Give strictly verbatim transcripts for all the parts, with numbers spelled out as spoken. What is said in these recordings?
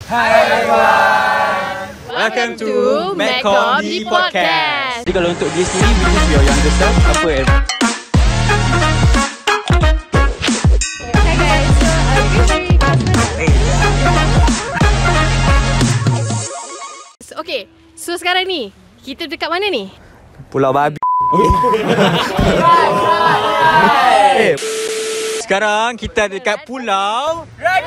Hai everyone. Welcome to Medcom The Podcast. Jadi kalau untuk dia sendiri, which is your younger self, apa eh? Hi guys, so are you very confident? Okay, so sekarang ni kita dekat mana ni? Pulau Babi. Eh, sekarang kita dekat Pulau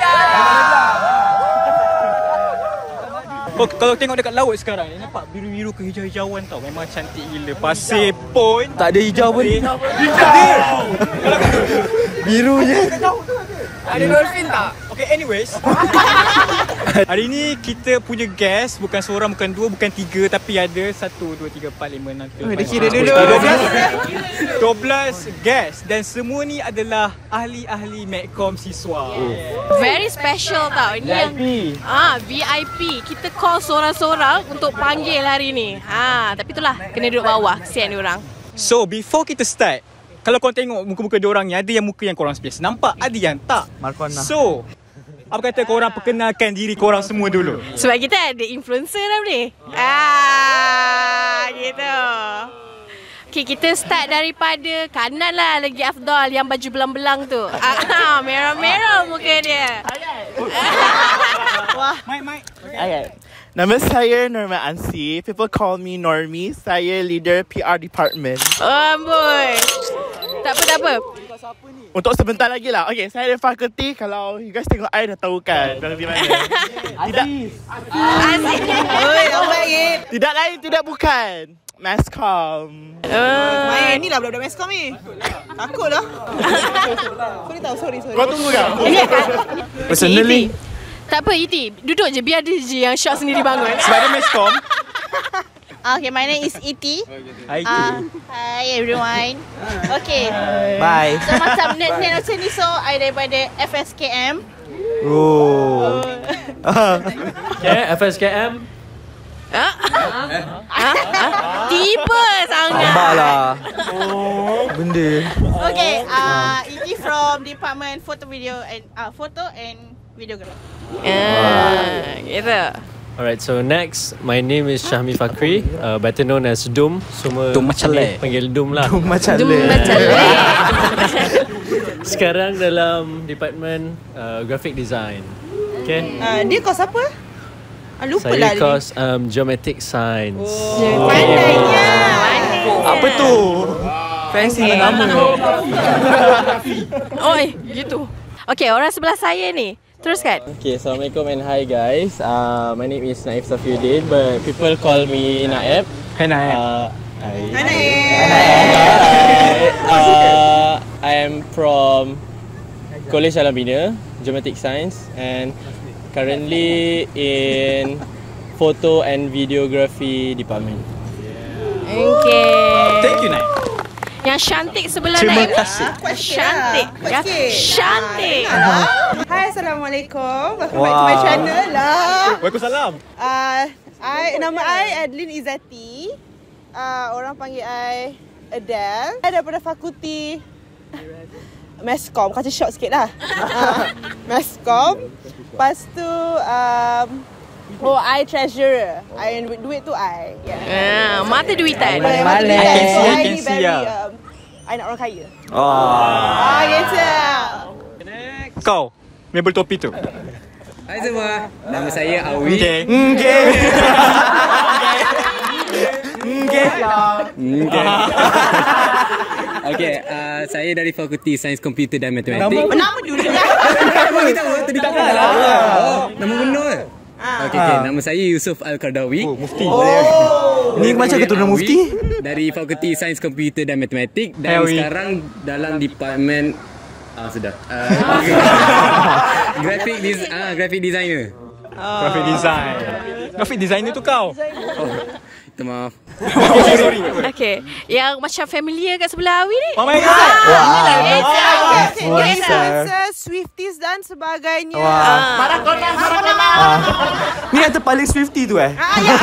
Oh, kalau tengok dekat laut sekarang ni, nampak biru-biru kehijau-hijauan tau. Memang cantik gila. Pasir pun Tak ada hijau pun. hijau. Biru je. Ada dolphin tak? Okay, anyways. Hari ni kita punya guest bukan seorang, bukan dua, bukan tiga, tapi ada satu, dua, tiga, empat, lima, enam, tujuh, Oh, dia kira dulu. dua belas guest dan semua ni adalah ahli-ahli Medcom siswa. Very special tau. Ini yang ah V I P. Kita call seorang-seorang untuk panggil hari ni. Ha, tapi itulah kena duduk bawah, kesian diorang. So, before kita start, kalau korang tengok muka-muka diorang ni, ada yang muka yang korang biasa nampak, ada yang tak. Markona. So, apa kata korang perkenalkan diri korang semua dulu? Sebab kita ada influencer dah ni. Ah, gitu. Okay, kita start daripada kanan lah lagi afdal, yang baju belang-belang tu. Ah, merah-merah muka dia. Wah, Mike, Mike. Okay. Nama saya Norma Ansi. People call me Normie. Saya leader P R department. Oh, boy. Tak apa, tak apa. Untuk sebentar lagi lah. Okay, saya dari fakulti. Kalau you guys tengok I dah tahu kan fakulti mana. Tidak. Asyik. Oi, apa lagi? Tidak lain, tidak bukan. Medcom. Uh, Main ni lah budak-budak Medcom ni. Takut lah. Sorry tau, sorry, sorry. Kau tunggu kan? Personally, E T. Tak apa, E T. Duduk je, biar dia je yang shot sendiri bangun. sebab dia Medcom. Okay, my name is E T. Hai, Uh, hi everyone. Okay. Bye. So macam net net macam ni, so I daripada F S K M. Oh. Okay, F S K M. Ah? Ah? Ah? Tiba sangat. Nampak lah. Benda. Okay, uh, E T from Department Photo Video and uh, Photo and Videography. Ah, gitu. Alright, so next, my name is Syahmi Fakri, uh, better known as Dum. Semua Dum macam le. panggil Dum lah. Macam Dum le. macam le. Sekarang dalam department uh, graphic design. Okay. Uh, dia kos apa? Ah, lupa Saya lah dia. course um, geometric science. Oh, pandainya. Apa tu? Fancy nama. Oi, gitu. Okay, orang sebelah saya ni. Teruskan. Okay, Assalamualaikum and hi guys. Uh, my name is Naif Safiuddin, but people call me Naib. Hai, Naib. Uh, hi. Pandai. Uh, I am from College Alam Bina, Geometric Science, and currently in Photo and Videography Department. Okay. Thank you, Naib. Yang cantik sebelah Terima Naib. kasih. Cantik. Ya, cantik. Hai, Assalamualaikum. Welcome back to my channel lah. Waalaikumsalam. Uh, I, nama I Adlin Izzati. Uh, orang panggil I Adele. I daripada fakulti Medcom. Kata short sikit lah. Uh, Medcom. Lepas tu, um, oh, I treasurer. I duit tu I. Yeah. Ah, mata duitan. Balik. I I can see, I I can ni see, very, ya. um, I nak orang kaya. Oh. Ah, gitu. Kau, mebel topi tu. Hai semua, nama saya Awi. Okay. Okay. Okay. Okay, uh, saya dari Fakulti Sains Komputer dan Matematik. Nama dulu lah. Nama kita tahu, tadi tak kenal. Oh, nama benar. Okay, okay, nama saya Yusuf Al-Qardawi. Oh, mufti. Ni macam keturunan mufti. Dari Fakulti Sains Komputer dan Matematik dan Awi. sekarang dalam department ah sudah. Uh, graphic des ah graphic designer. Graphic design. Graphic designer tu kau. Minta maaf. Okay, sorry. Okay. Yang macam familiar kat sebelah Awi ni. Oh my god. Influencer, Swifties dan sebagainya. Wah. Para kona, para kona. Ni yang terpaling Swifty tu eh? Ah, ya.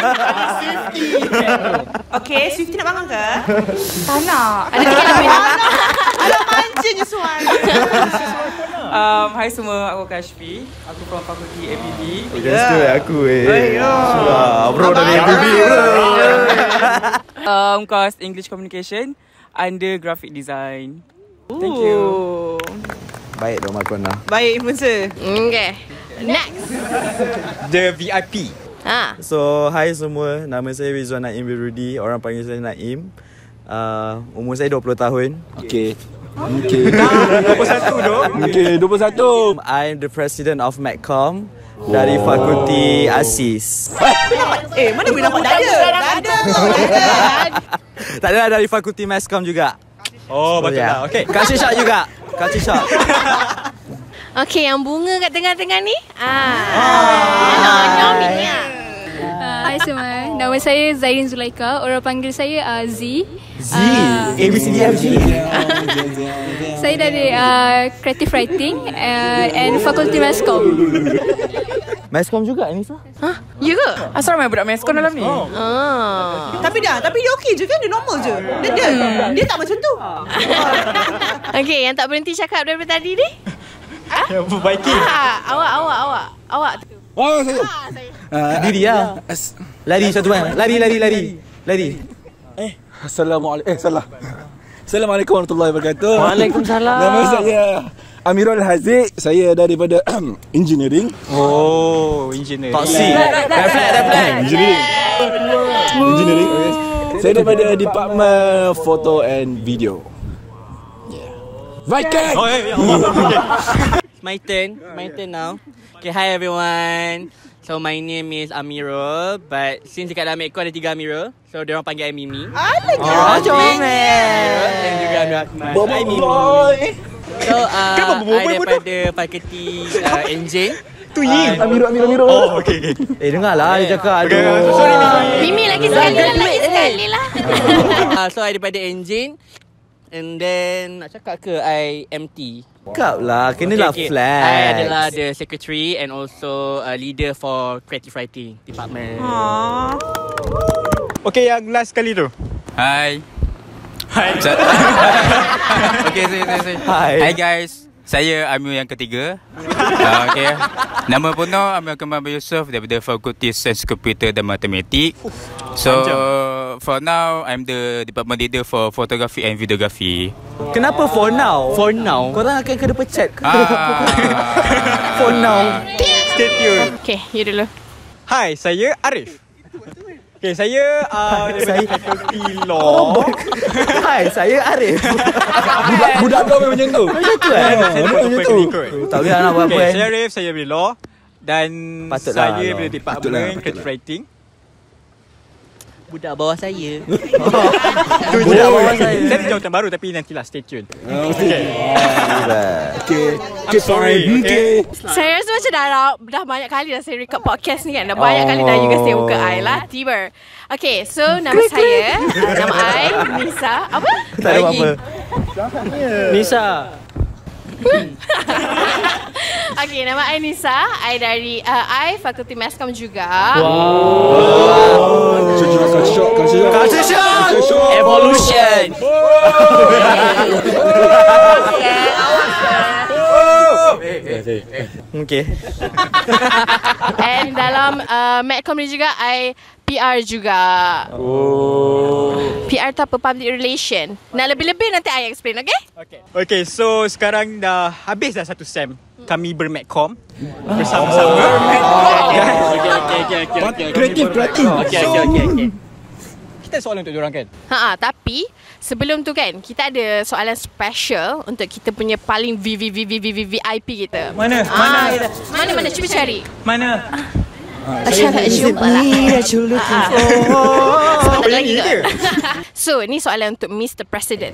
Okay, Swiftie nak bangun ke? Tak nak. Ada tiga lebih. Ada mancing je suara. Um, hai semua, aku Kashfi. Aku from Fakulti A P B. Guys tu aku eh. Wah, bro dari A P B bro. Um, course English Communication under Graphic Design. Thank you. Baik dong Makona. Baik influencer. Okay. Next. The V I P. Ha. So, hai semua. Nama saya Rizwan Naim Birudi. Orang panggil saya Naim. Uh, umur saya dua puluh tahun. Okay. Okay. dua puluh satu dong. Okay, dua puluh satu. I'm the president of Medcom dari Fakulti ASIS. Eh, mana boleh nampak dada? Dada. Tak ada dari Fakulti Medcom juga. Oh, betul yeah. lah. Okay. Culture shock juga. Culture shock. Okay, yang bunga kat tengah-tengah ni. Ah. Nomi ya. Hai semua, nama saya Zairin Zulaika. Orang panggil saya uh, Z. Z. A B C D F G. Saya dari uh, Creative Writing uh, and Fakulti Meskom. Meskom juga ni sah? Hah? Ya ke? Asal ramai budak Meskom dalam ni? Oh. Tapi dah, tapi dia okey je kan? Dia normal je. Dia dia, dia tak macam tu. Okay, yang tak berhenti cakap daripada tadi ni? Yang perbaiki. Ah, awak, awak, awak. Awak tu. Oh, saya. Ah, saya. Uh, Diri lah. Lari satu bang. Lari, lari, lari. Lari. Eh, Assalamualaikum. Eh, salah. Assalamualaikum warahmatullahi wabarakatuh. Waalaikumsalam. Nama saya Amirul Haziq. Saya daripada engineering. Oh, engineer. Toxic. Red flag, red flag. Engineering. Engineering. Okay. Saya daripada Department Photo and Video. Yeah. Viking. Oh, ya, ya Allah. My turn. My turn now. Okay, hi everyone. So my name is Amirul, but since dekat dalam Medco ada tiga Amirul, so dia orang panggil I Mimi. Alah, Oh, comel. Dan juga Amir Ahmad. Hi Mimi. So uh, I daripada fakulti uh, Engine. Tu Yin. Amirul, Amirul, Amirul. Oh, okay, okay. Eh, dengarlah dia cakap. Okay, Aduh. sorry, Mimi. Mimi lagi sekali lah, lagi sekali lah. Uh, so I daripada Engine. And then nak cakap ke I M T? Cakap lah, kenalah Okay, okay. flex. I adalah the secretary and also a leader for creative writing department. Okay, yang last kali tu. Hai. Hai. Okay, saya, saya, saya. Hai. Hai guys. Saya Amir yang ketiga. uh, okay. Nama penuh Amir Kamal Yusof daripada Fakulti Sains Komputer dan Matematik. So, for now, I'm the department leader for photography and videography. Kenapa for now? For now. Korang akan kena pecat ke? Ah. For now. Stay tuned. Okay, you dulu. Hai, saya Arif. Okay, saya uh, daripada Saya- fakulti law. Hai, saya Arif. Budak, budak kau memang macam tu. Macam tu eh? Saya Macam buat tu. open ikut. Tak boleh nak buat apa Okay, eh. saya Arif, saya dari law. Dan Patutlah saya law. dari Patutlah, department creative patutlah. writing. Budak bawah saya. Tu je. Budak bawah saya. Saya ada jawatan baru tapi nantilah stay tune. Okay. Okay. I'm sorry. Okay. Saya rasa macam dah, dah banyak kali dah saya record podcast ni kan. Dah banyak kali dah you guys tengok muka I lah. Tiba. Okay, so nama saya, uh, nama I, Nisa. Apa? Tak ada apa-apa. Nisa. Okay, nama I Nisa. I dari, uh, I Fakulti Meskom juga. Culture shock, culture shock. Culture shock. Culture shock. Evolution. Okay. And dalam uh, Medcom ni juga, I P R juga. Oh. P R tu apa? Public Relation. Nak lebih-lebih nanti I explain, okay? Okay. Okay, so sekarang dah habis dah satu sem. Kami bermedcom bersama-sama. Okay, okay, okay, okay, okay. Creative writing. Okay, okay, okay, okay. Kita ada soalan untuk diorang kan? Ha, tapi sebelum tu kan kita ada soalan special untuk kita punya paling V V V V V V V I P kita. Mana? Ah, mana mana cuba cari. Mana? Macam tak jumpa lah. Sebentar lagi ke? So, ni soalan untuk Mister President.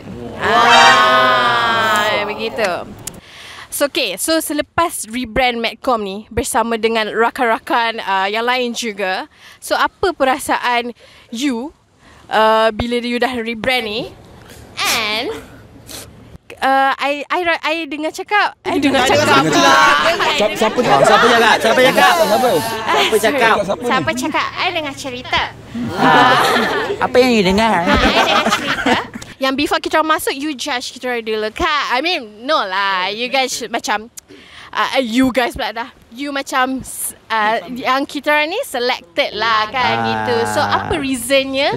Ah, begitu. So, okay. So, selepas rebrand Medcom ni bersama dengan rakan-rakan uh, yang lain juga. So, apa perasaan you uh, bila you dah rebrand ni? And uh, I, I I dengar cakap, I dengar cakap pula. Siapa siapa Siapa cakap? Siapa cakap? Siapa? Siapa cakap? Siapa cakap? I dengar cerita. Apa yang you dengar? I dengar cerita yang before kita orang masuk, you judge kita orang dulu kan? I mean, no lah. You guys should, macam, uh, you guys pula dah. You macam, uh, yang kita orang ni selected lah kan ah. gitu. So, apa reasonnya?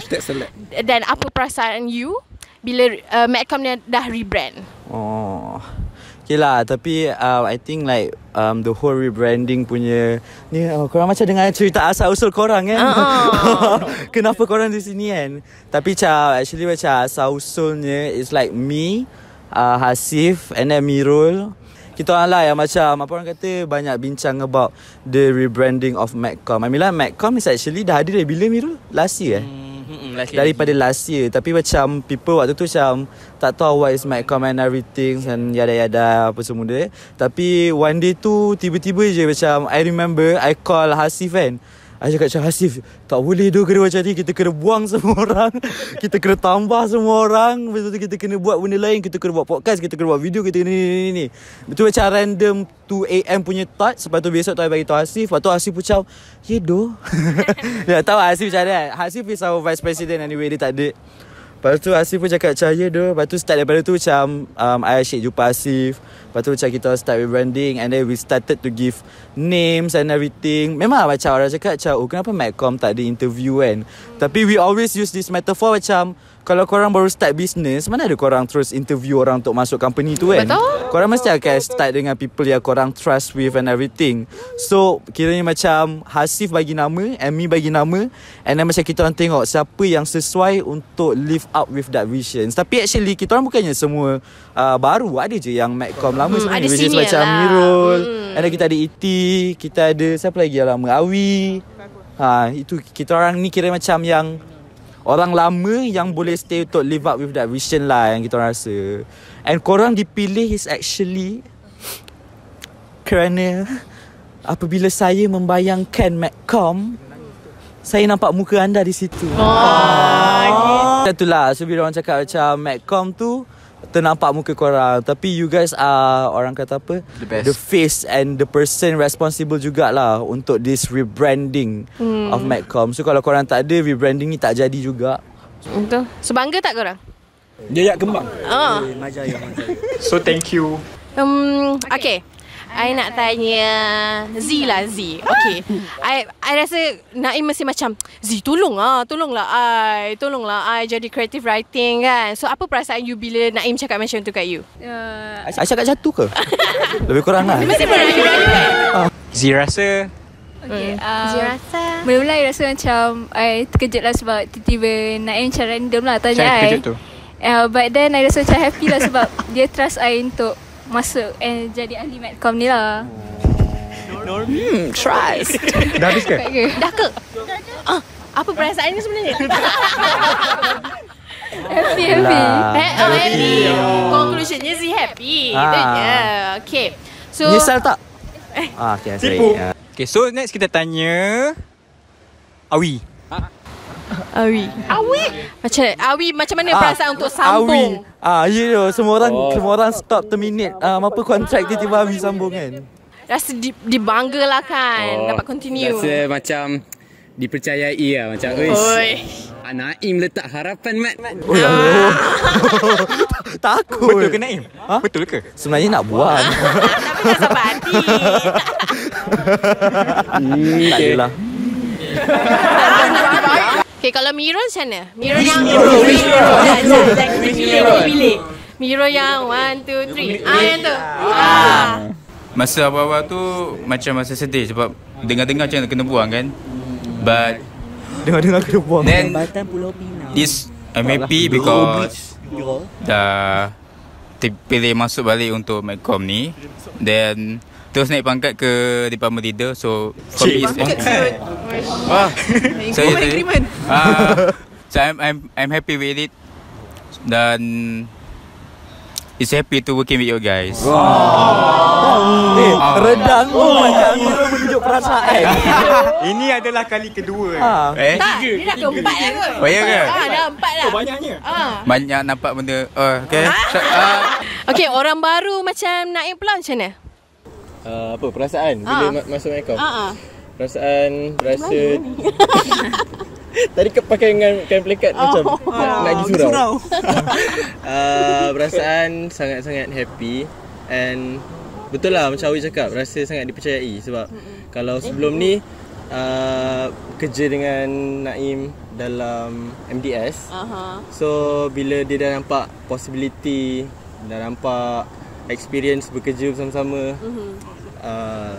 Dan apa perasaan you bila uh, Madcom ni dah rebrand? Oh, okay lah. Tapi uh, I think like um, the whole rebranding punya ni, oh, korang macam dengar cerita asal-usul korang kan. uh-uh. Kenapa korang di sini kan. Tapi macam actually macam asal-usulnya is like me, uh, Hasif and then Mirul. Kita orang lah yang macam apa orang kata banyak bincang about the rebranding of Madcom. I mean lah Madcom is actually dah ada dari bila Mirul? Last year eh? Hmm, last year daripada lagi. last year. Tapi macam people waktu tu macam tak tahu what is Madcom and everything and yada-yada apa semua dia. Tapi one day tu tiba-tiba je macam I remember I call Hasif kan. I cakap macam Hasif, tak boleh tu kena macam ni. Kita kena buang semua orang. Kita kena tambah semua orang. Lepas tu kita kena buat benda lain. Kita kena buat podcast. Kita kena buat video. Kita kena ni ni ni. Betul macam random two a.m. punya thought. Lepas tu besok tu I bagi tahu Hasif. Lepas tu Hasif macam, ye doh. Dia tahu Hasif macam mana. Hasif is our vice president anyway. Dia tak ada. Lepas tu Hasif pun cakap macam, ya doh. Lepas tu start daripada tu macam um, I asyik jumpa Hasif. Lepas tu macam kita start rebranding. And then we started to give names and everything. Memang macam orang cakap macam, oh kenapa Madcom tak ada interview kan. Tapi we always use this metaphor macam, kalau korang baru start business, mana ada korang terus interview orang untuk masuk company tu kan. Betul. Korang mesti akan start dengan people yang korang trust with and everything. So kiranya macam Hasif bagi nama, Amy bagi nama, and then macam kita orang tengok siapa yang sesuai untuk live up with that vision. Tapi actually kita orang bukannya semua uh, baru. Ada je yang Madcom lama hmm, sebenarnya. Which is macam lah. Mirul, hmm. and then kita ada E T, kita ada siapa lagi yang lama, Awi. Ha, itu kita orang ni kira macam yang orang lama yang boleh stay untuk live up with that vision lah yang kita rasa. And korang dipilih is actually kerana apabila saya membayangkan Madcom, saya nampak muka anda di situ. Oh, oh. Itulah. So bila orang cakap macam Madcom tu ternampak muka korang. Tapi you guys are, orang kata apa, the best, the face and the person responsible jugalah untuk this rebranding hmm. of Madcom. So kalau korang tak ada, rebranding ni tak jadi juga. Betul. So bangga tak korang? Jaya kembang. Oh. Majaya, Majaya. So thank you. Um, okay. I nak tanya Z lah, Z. Okay. I I rasa Naim mesti macam, Z tolong lah, tolonglah I, tolonglah I jadi creative writing kan. So apa perasaan you bila Naim cakap macam tu kat you? Uh, I cakap jatuh ke? Lebih kurang lah. Dia mesti berayu-rayu kan? Z rasa? Okay, hmm. uh, Z rasa? Mula-mula I rasa macam I terkejut lah sebab tiba-tiba Naim macam random lah tanya I. Macam terkejut tu? Uh, but then I rasa macam happy lah sebab dia trust I untuk masuk and jadi ahli Madcom ni lah. Hmm, trust. Dah habis ke? Dah ke? Ah, apa perasaan ni sebenarnya? Happy, happy. Ha- oh, happy. Conclusionnya si happy. Itu je. Okay. So Nyesal tak? Eh, ah, okay, tipu. Okay, so next kita tanya Awi. Awi. Awi. Macam Awi macam mana ah, perasaan untuk sambung? Awi. Ah, you know, semua orang oh. semua orang stop terminate um, apa kontrak tiba-tiba Awi sambung kan. Rasa di, dibanggalah kan oh, dapat continue. Rasa macam dipercayai lah macam oi. Naim letak harapan Mat. Oh, ah. Takut. Betul ke Naim? Ha? Betul ke? Sebenarnya nak buang. Tapi tak sampai hati. hmm, tak adalah. Okay, kalau Miro macam mana? Miro yang Miro, Miro, pilih. Miro yang one, two, three. Ah, yang tu. Ah. Masa awal-awal tu macam masa sedih sebab dengar-dengar macam kena buang kan. But dengar-dengar kena buang. Then this I'm happy because dah terpilih masuk balik untuk Madcom ni. Then terus naik pangkat ke department leader. So for me is wah. So uh, so I'm I'm I'm happy with it. Dan is happy to working with you guys. Wow. Wow. Eh, oh. Redang tu macam Miro menunjuk perasaan. Ini adalah kali kedua. Ha. Eh? Tak, dia dah keempat lah kot. Oh, ya ke? Ah, dah empat lah. Oh, banyaknya. Ah. Banyak nampak benda. Oh, okay. So, uh, okay, orang baru macam Naim pula macam mana? Uh, apa perasaan bila ah. ma- masuk Madcom? Ah. Perasaan rasa Tadi kau pakai dengan kain pelikat Oh. macam Oh. nak pergi surau. Surau. uh, perasaan sangat-sangat happy and betul lah macam Awi cakap, rasa sangat dipercayai sebab mm-hmm. kalau sebelum ni uh, kerja dengan Naim dalam M D S. Uh-huh. So bila dia dah nampak possibility, dah nampak experience bekerja bersama-sama. Mm-hmm. Uh,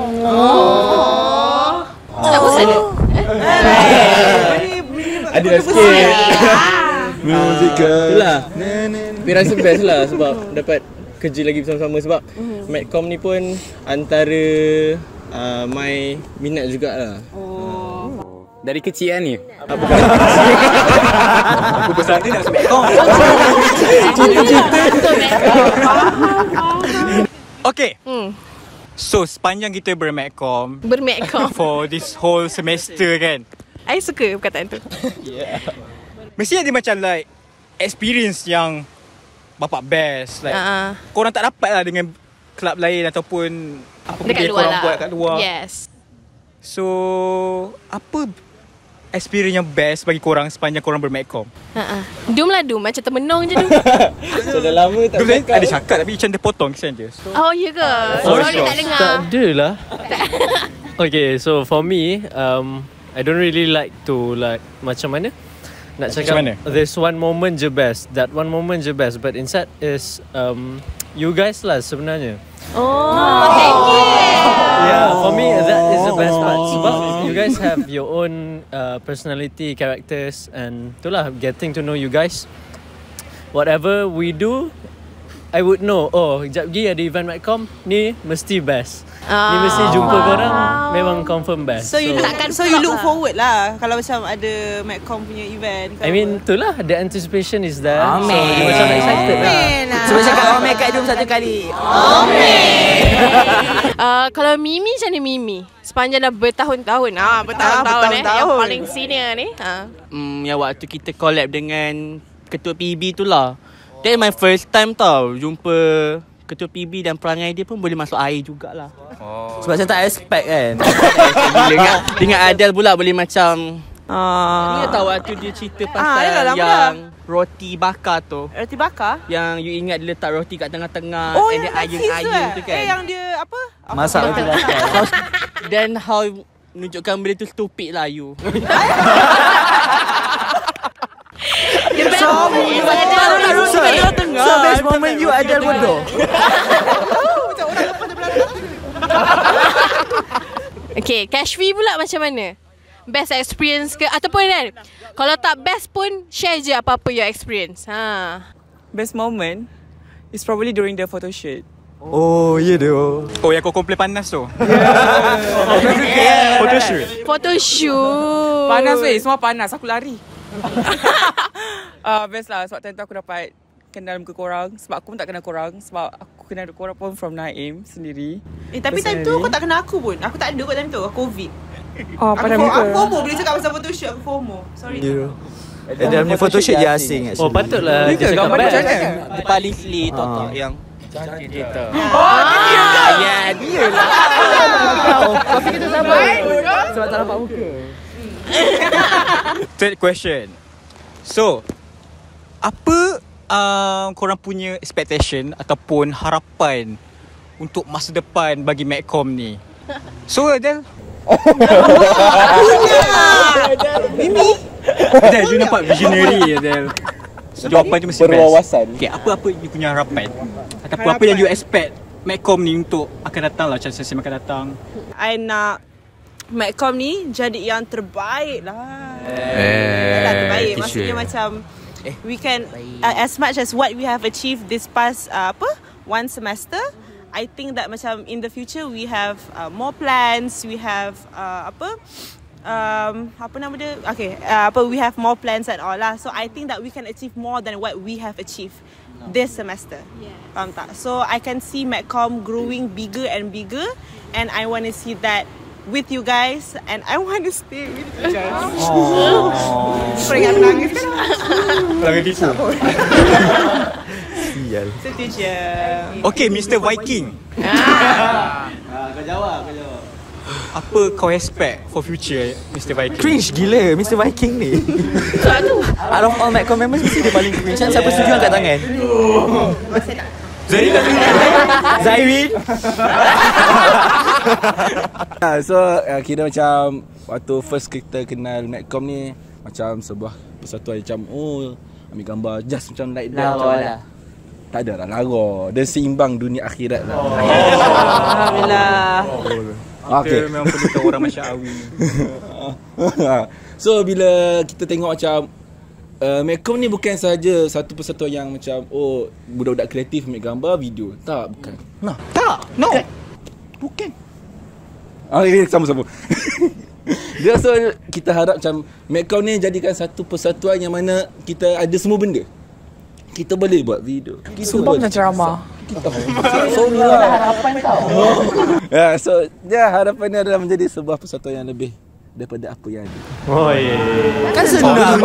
Oh. Tak bosan ke? Ada lah sikit. Musical. Itulah. Tapi rasa best lah sebab dapat kerja lagi bersama-sama sebab mm-hmm. Medcom ni pun antara uh, my minat jugalah. Oh. Dari kecil kan ni? Apa Aku besar ni nak masuk Medcom. Okay. Hmm. So sepanjang kita bermedcom Bermedcom for this whole semester kan, I suka perkataan tu. yeah. Mesti ada macam like experience yang bapak best like uh-uh. korang tak dapat lah dengan kelab lain ataupun apa dekat benda luar korang lah. buat kat luar. Yes. So apa experience yang best bagi korang sepanjang korang bermedcom? Uh-uh. Dum lah Dum, macam termenung je Dum. So dah lama tak Dum cakap. ada cakap tapi macam terpotong kesan je. So, Oh ya ke? Oh, Sorry sure. tak dengar. Ah. lah. Tak ada lah. Okay, so for me, um, I don't really like to like macam mana nak cakap. Macam mana? There's one moment je best. That one moment je best. But inside is um, you guys lah sebenarnya. Oh, thank you. Yeah, for me that is the best part. Sebab you guys have your own uh, personality, characters, and itulah getting to know you guys. Whatever we do, I would know. Oh, sekejap lagi ada event Medcom ni mesti best. Ni mesti jumpa korang memang confirm best. So you look, so you look forward lah kalau macam ada Medcom punya event. I mean itulah the anticipation is there. Amen. So macam excited lah. Cuba cakap amen kat Dum satu kali. Uh, kalau Mimi macam ni Mimi? Sepanjang dah bertahun-tahun. Ah, bertahun-tahun eh. Yang paling senior ni. Ha. Hmm, yang waktu kita collab dengan Ketua P B tu lah. That my first time tau jumpa Ketua P B dan perangai dia pun boleh masuk air jugalah. Oh. Sebab saya tak expect kan. Dengan, dengan Adel pula boleh macam Ah. Ni tahu waktu dia cerita Ah, dia dah pasal lama yang roti bakar tu. Roti bakar? Yang you ingat dia letak roti kat tengah-tengah Oh, and yang dia ayun-ayun tu kan. Eh, yang dia apa? Masak roti bakar. Then how nunjukkan benda tu stupid lah you. The best So, so, so best moment you ada bodoh. Okay, Kashfi pula macam mana? Best experience ke? Ataupun kan, kalau tak best pun, share je apa-apa your experience. Ha. Best moment is probably during the photo shoot. Oh, ya dia. Oh, yang kau komplain panas tu. Yeah. Photoshoot. Photoshoot. Panas weh, semua panas. Aku lari. uh, best lah sebab time tu aku dapat kenal muka korang. Sebab aku pun tak kenal korang. Sebab aku kenal korang pun from Naim sendiri. Eh, tapi time tu kau tak kenal aku pun. Aku tak ada kot time tu. Aku COVID. Oh, aku, pada fo- muka. aku FOMO boleh cakap pasal photoshoot. Aku FOMO. Sorry. Ya. Eh, dalam ni photoshoot je asing. Oh, patutlah Ni ke dia cakap gambar best. macam mana? Dia paling sli tok tok yang Cantik kita. Oh, dia ke? Ya, dia lah. Kau fikir tu sama. Sebab tak nampak muka. Third question. So, apa uh, korang punya expectation ataupun harapan untuk masa depan bagi Medcom ni? So, Adel. Mimi. Adel, you nampak visionary, Adel. So, jawapan tu mesti best. Berwawasan. Okay, apa-apa you punya harapan? Ataupun apa yang you expect Medcom ni untuk akan datang lah, macam sesi akan datang. I nak Medcom ni jadi yang terbaik lah. Eh, Dah terbaik. teacher. Maksudnya macam we can uh, as much as what we have achieved this past uh, apa one semester, I think that macam in the future we have uh, more plans, we have uh, apa um apa nama dia, okay, uh, apa we have more plans and all lah. So I think that we can achieve more than what we have achieved this semester. Yeah. Faham tak? So I can see Medcom growing bigger and bigger, and I want to see that with you guys, and I want to stay with you guys. Oh. Kau ingat menangis kan? Lagi tipu. Sial. Itu je. Okay, Mister Viking. Ah. Kau jawab, kau jawab. apa kau expect for future Mister Viking? Cringe gila Mister Viking ni. Out of all Madcom members mesti dia paling cringe. Kan siapa setuju angkat tangan? Zairin tak setuju. Zairin. So uh, kira macam waktu first kita kenal Madcom ni macam sebuah persatuan macam oh ambil gambar just macam like that. Lah. Tak ada lah lara. Dia seimbang dunia akhirat lah. Alhamdulillah. Okay. Kita memang perlu tahu orang Masyawi. So bila kita tengok macam uh, Madcom ni bukan sahaja satu persatuan yang macam oh budak-budak kreatif ambil gambar video. Tak, bukan. Nah, tak. No. Bukan. Ah, okay, sama-sama. Dia so kita harap macam Madcom ni jadikan satu persatuan yang mana kita ada semua benda. Kita boleh buat video. Kita Sumpah macam ceramah. Sorry lah. Harapan tau. Ya, so dia harapan dia adalah menjadi sebuah persatuan yang lebih daripada apa yang ada. Oh yeah. Kan senang.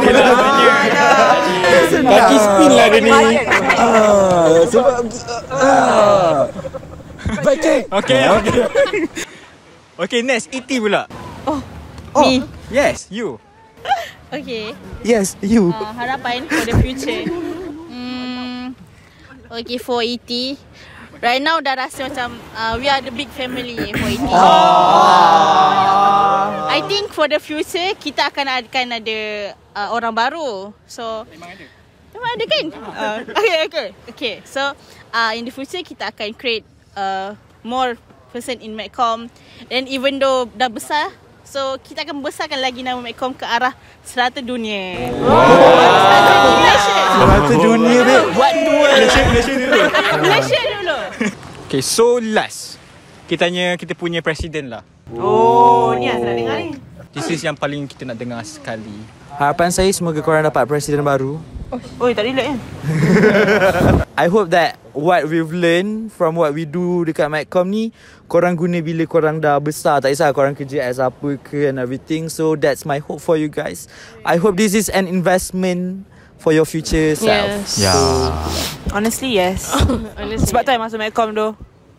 Kaki spin lah dia ni. Ah, sebab ah. Baik. Okay. Okay. Okay, next E T pula. Oh, Oh, me. yes, you. Okay. Yes, you. Uh, harapan for the future. Hmm. Okay, for E T. Right now dah rasa macam uh, we are the big family for E T. Oh. I think for the future kita akan akan ada uh, orang baru. So memang ada. Memang ada kan? Uh, okay, okay. Okay. So uh, in the future kita akan create uh, more person in Madcom. And even though dah besar, so kita akan besarkan lagi nama Madcom ke arah serata dunia. Wow. Serata dunia babe. Buat dua. Malaysia, Malaysia dulu. Malaysia dulu. Okay, so last. Kita tanya kita punya presiden lah. Oh, ni asal nak dengar ni. This is yang paling kita nak dengar sekali. Harapan saya semoga korang dapat presiden baru. Oh, tak relate kan? I hope that what we've learned from what we do dekat Madcom ni, korang guna bila korang dah besar. Tak kisah korang kerja as apa ke and everything. So that's my hope for you guys. I hope this is an investment for your future self. Yes. Yeah. Honestly, yes. Honestly. Sebab tu I masuk Madcom tu.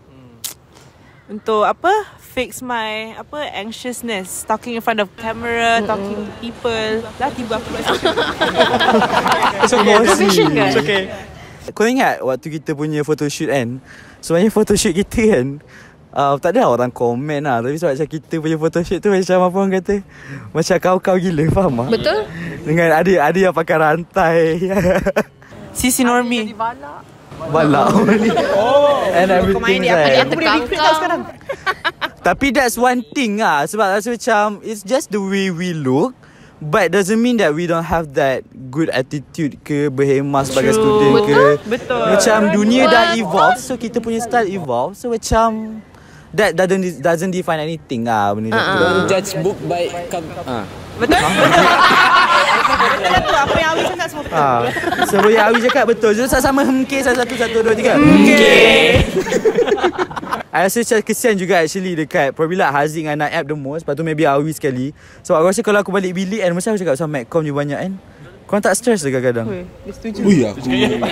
Untuk apa? Fix my apa anxiousness, talking in front of camera, talking to people. Lah tiba aku buat session. It's okay. Profession kan? It's okay. Kau ingat waktu kita punya photoshoot kan? Sebenarnya photoshoot kita kan uh, tak ada orang komen lah. Tapi sebab macam kita punya photoshoot tu macam apa orang kata, macam kau-kau gila, faham tak? Betul. Dengan ada ada yang pakai rantai. Sisi Normi. Balak. Oh. And everything kan. Aku boleh recruit tau sekarang. Tapi that's one thing lah. Sebab rasa macam it's just the way we look, but doesn't mean that we don't have that good attitude ke, berhemah sebagai True. student ke. Betul. Betul. Macam dunia dah evolve, so kita punya style evolve. So macam that doesn't doesn't define anything lah benda uh-uh. tu. Don't judge book by cover. Ah. Betul? Betul. Betul tu apa yang Awi cakap semua betul. Ha. So yang Awi cakap betul. So sama hemke satu satu dua tiga. Okay. I rasa macam kesian juga actually dekat apabila Haziq dengan Naib the most. Lepas tu maybe Awi sekali. Sebab aku rasa kalau aku balik bilik kan, macam aku cakap pasal Madcom ni banyak kan, korang tak stress ke kadang-kadang? Dia setuju. Ui aku.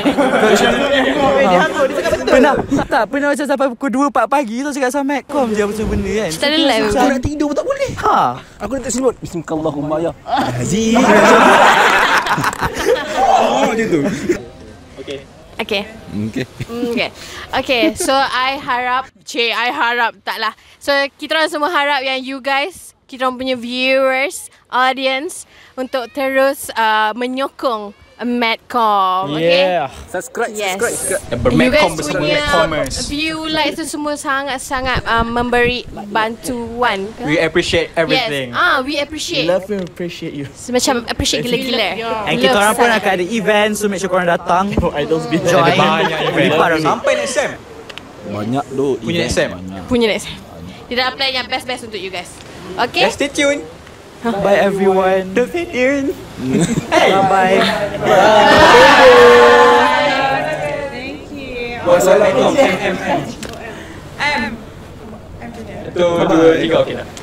Pernah tak pernah macam sampai pukul dua empat pagi tu cakap pasal Madcom je apa semua benda kan. Kita ada live. Aku nak tidur pun tak boleh. Ha. Aku nak tak selimut. Bismillahirrahmanirrahim ya. Haziq. Oh macam tu. Okay. Okay. Okay. Okay. Okay. So I harap, cik, I harap taklah. So kita orang semua harap yang you guys, kita orang punya viewers, audience untuk terus uh, menyokong Madcom. Okay. Yeah. Subscribe, Yes. subscribe, subscribe. Yang You bermadcom guys bersama punya Madcomers. view, likes tu semua sangat-sangat um, memberi bantuan. We appreciate everything. Yes. Ah, we appreciate. Love and appreciate you. Macam appreciate gila-gila. And kita orang pun akan ada event, so make sure korang datang. Idols be Join. Ada banyak event. Be part of it. Sampai next sem. Banyak tu. Punya next sem. Punya next. Dia dah apply yang best-best untuk you guys. Okay? Let's stay tuned. Bye everyone. Don't stay tuned. Bye-bye. Thank you. Wassalamualaikum. M. M. Satu, dua, tiga. Okay dah.